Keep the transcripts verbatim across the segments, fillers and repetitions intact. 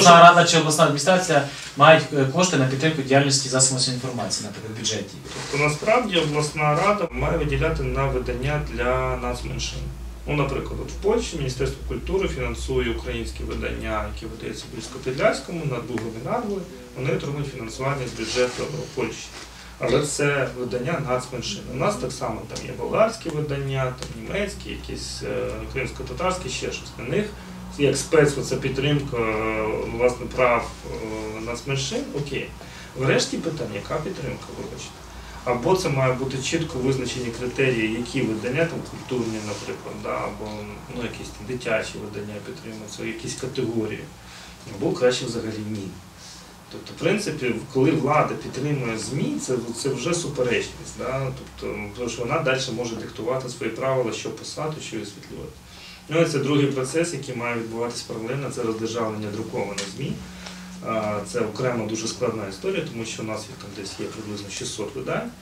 обласна рада чи обласна адміністрація мають кошти на підтримку діяльності засобів масової інформації, наприклад, в бюджеті? Тобто насправді обласна рада має виділяти на видання для нацменшин. Ну, наприклад, от в Польщі Міністерство культури фінансує українські видання, які видаються в Більсько-Підляському, над Бугом і Нарвою, вони отримують фінансування з бюджету Польщі. Але це видання нацменшин. У нас так само там є болгарські видання, там німецькі, якісь кримсько-татарські, ще щось. На них, як спец, це підтримка власне прав нацменшин, окей. Врешті питання, яка підтримка, вибачте? Або це має бути чітко визначені критерії, які видання, там культурні, наприклад, да, або ну, якісь там дитячі видання підтримуються, якісь категорії, або краще взагалі ні. Тобто, в принципі, коли влада підтримує ЗМІ, це, це вже суперечність, да? Тобто, тому що вона далі може диктувати свої правила, що писати, що висвітлювати. Ну, і це другий процес, який має відбуватися паралельно, це роздержавлення друкованих ЗМІ. Це окрема дуже складна історія, тому що у нас їх там десь є приблизно шістсот видань.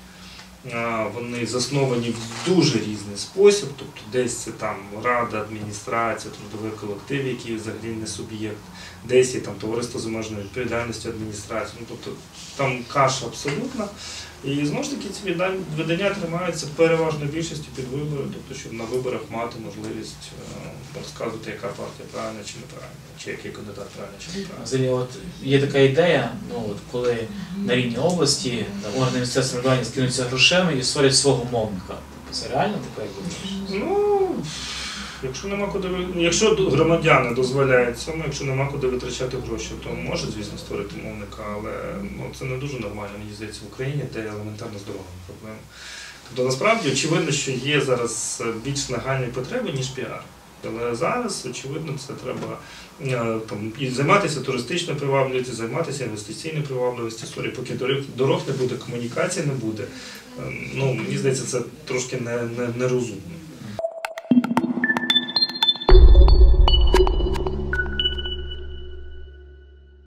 Вони засновані в дуже різний спосіб, тобто десь це там рада, адміністрація, трудовий колектив, який взагалі не суб'єкт, десь є там товариство з обмеженою відповідальністю адміністрації, ну, тобто там каша абсолютна. І знову ж таки ці видання тримаються переважно більшістю під вибори, тобто щоб на виборах мати можливість розказувати, яка партія правильна чи неправильна, чи який кандидат правильний чи неправильний. Взагалі, от є така ідея, ну, от, коли на рівні області органи місцевого самоврядування скинуться грошима і створять свого мовника. Це реально таке, як думаєш? Ну, якщо нема куди, якщо громадяни дозволяють цьому, якщо нема куди витрачати гроші, то може, звісно, створити мовника, але ну, це не дуже нормально, мені здається, в Україні, де елементарно здорова проблема. Тобто, насправді, очевидно, що є зараз більш нагальні потреби, ніж піар. Але зараз, очевидно, це треба там, і займатися туристичною привабливістю, займатися інвестиційною привабливістю. Сорі, поки дорог не буде, комунікації не буде. Ну, мені здається, це трошки нерозумно. Не, не